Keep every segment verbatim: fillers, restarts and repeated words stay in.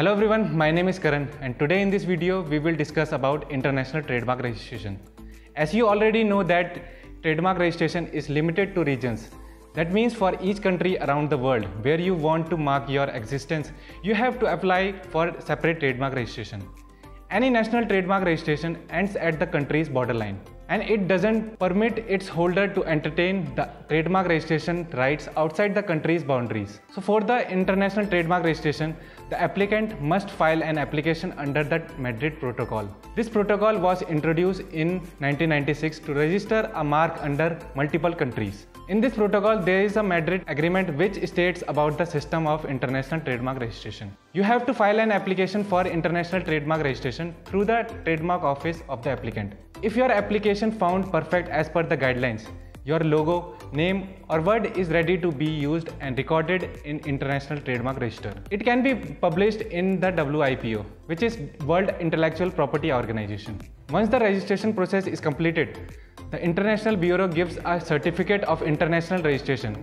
Hello everyone, my name is Karan and today in this video we will discuss about international trademark registration. As you already know that trademark registration is limited to regions. That means for each country around the world where you want to mark your existence, you have to apply for separate trademark registration. Any national trademark registration ends at the country's borderline and it doesn't permit its holder to entertain the trademark registration rights outside the country's boundaries. So for the international trademark registration, the applicant must file an application under the Madrid Protocol. This protocol was introduced in nineteen ninety-six to register a mark under multiple countries. In this protocol, there is a Madrid Agreement which states about the system of international trademark registration. You have to file an application for international trademark registration through the trademark office of the applicant. If your application found perfect as per the guidelines, your logo, name or word is ready to be used and recorded in International Trademark Register. It can be published in the W I P O, which is World Intellectual Property Organization. Once the registration process is completed, the International Bureau gives a certificate of international registration.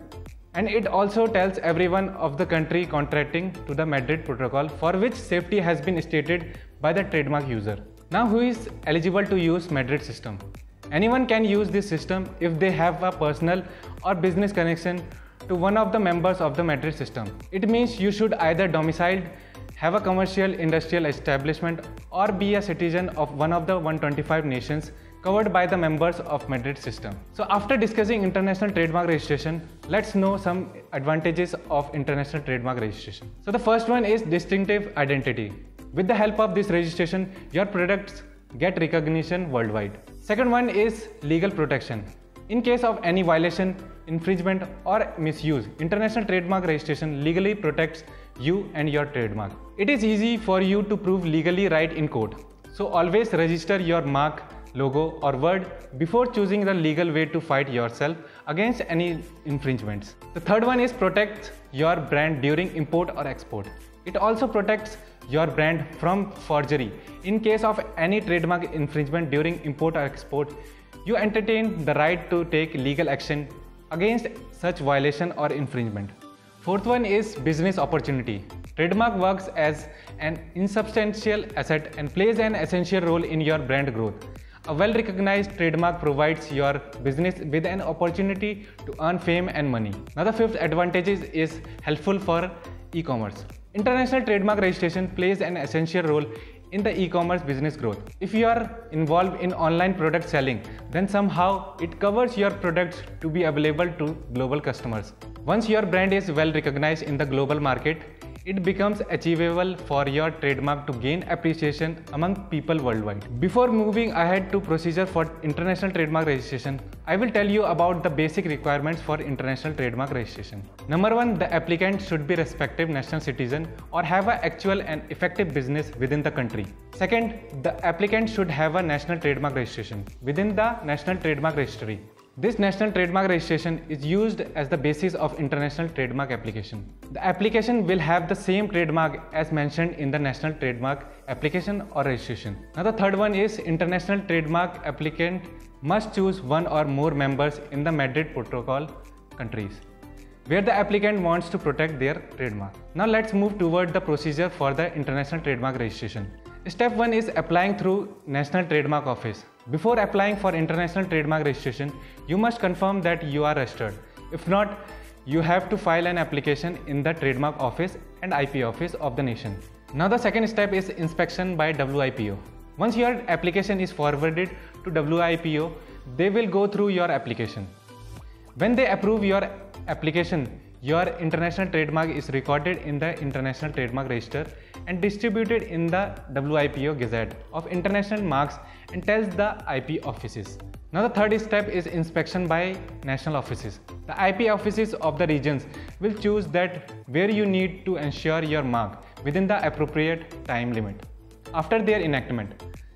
And it also tells everyone of the country contracting to the Madrid Protocol for which safety has been stated by the trademark user. Now, who is eligible to use Madrid system? Anyone can use this system if they have a personal or business connection to one of the members of the Madrid system. It means you should either domiciled, have a commercial industrial establishment or be a citizen of one of the one hundred twenty-five nations covered by the members of Madrid system. So after discussing international trademark registration, let's know some advantages of international trademark registration. So the first one is distinctive identity. With the help of this registration, your products get recognition worldwide. Second one is legal protection. In case of any violation, infringement or misuse, international trademark registration legally protects you and your trademark. It is easy for you to prove legally right in court. So always register your mark, logo or word before choosing the legal way to fight yourself against any infringements. The third one is protect your brand during import or export. It also protects your brand from forgery. In case of any trademark infringement during import or export, you entertain the right to take legal action against such violation or infringement. Fourth one is business opportunity. Trademark works as an insubstantial asset and plays an essential role in your brand growth. A well-recognized trademark provides your business with an opportunity to earn fame and money. Now the fifth advantage is helpful for e-commerce. International trademark registration plays an essential role in the e-commerce business growth. If you are involved in online product selling, then somehow it covers your products to be available to global customers. Once your brand is well recognized in the global market, it becomes achievable for your trademark to gain appreciation among people worldwide. Before moving ahead to procedure for international trademark registration, I will tell you about the basic requirements for international trademark registration. Number one, the applicant should be respective national citizen or have an actual and effective business within the country. Second, the applicant should have a national trademark registration within the National Trademark Registry. This national trademark registration is used as the basis of international trademark application. The application will have the same trademark as mentioned in the national trademark application or registration. Now the third one is international trademark applicant must choose one or more members in the Madrid Protocol countries where the applicant wants to protect their trademark. Now let's move toward the procedure for the international trademark registration. Step one is applying through National Trademark Office. Before applying for international trademark registration, you must confirm that you are registered. If not, you have to file an application in the trademark office and I P office of the nation. Now the second step is inspection by W I P O. Once your application is forwarded to W I P O, they will go through your application. When they approve your application, your international trademark is recorded in the International Trademark Register and distributed in the W I P O Gazette of International Marks and tells the I P offices. Now the third step is inspection by national offices. The I P offices of the regions will choose that where you need to ensure your mark within the appropriate time limit. After their enactment,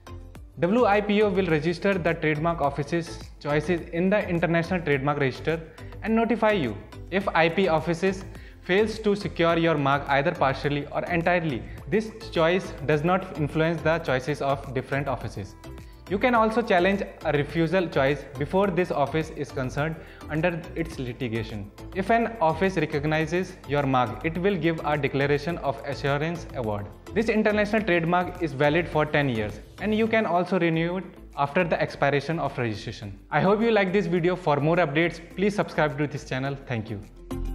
W I P O will register the trademark office's choices in the International Trademark Register and notify you. If I P offices fails to secure your mark either partially or entirely, this choice does not influence the choices of different offices. You can also challenge a refusal choice before this office is concerned under its litigation. If an office recognizes your mark, it will give a Declaration of Assurance award. This international trademark is valid for ten years and you can also renew it after the expiration of registration. I hope you like this video. For more updates, please subscribe to this channel. Thank you.